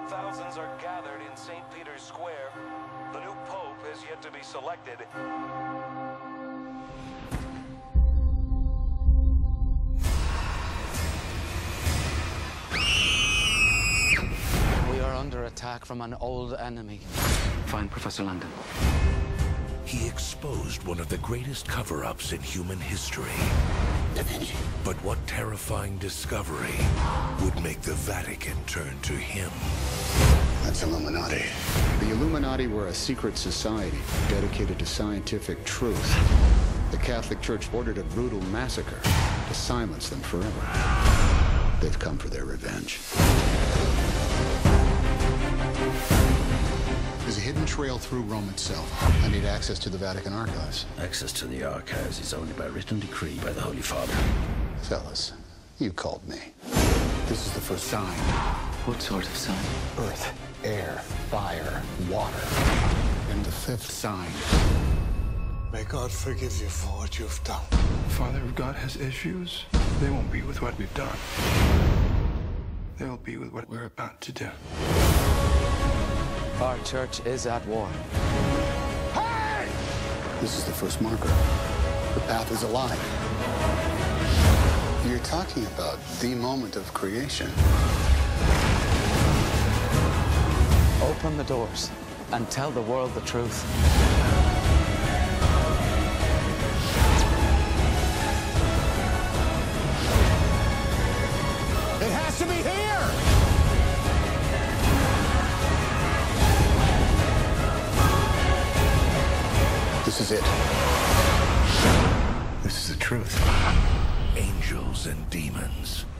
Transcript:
Thousands are gathered in St. Peter's Square. The new pope has yet to be selected. We are under attack from an old enemy. Find Professor London. He exposed one of the greatest cover-ups in human history. Da Vinci. But what terrifying discovery would make the Vatican turn to him? That's Illuminati. The Illuminati were a secret society dedicated to scientific truth. The Catholic Church ordered a brutal massacre to silence them forever. They've come for their revenge. There's a hidden trail through Rome itself. I need access to the Vatican archives. Access to the archives is only by written decree by the Holy Father. Fellas, you called me. This is the first sign. What sort of sign? Earth, air, fire, water. And the fifth sign. May God forgive you for what you've done. Father, if God has issues, they won't be with what we've done. They'll be with what we're about to do. Our church is at war. Hey! This is the first marker. The path is alive. You're talking about the moment of creation. Open the doors and tell the world the truth. It has to be here! This is it. This is the truth. Angels and demons,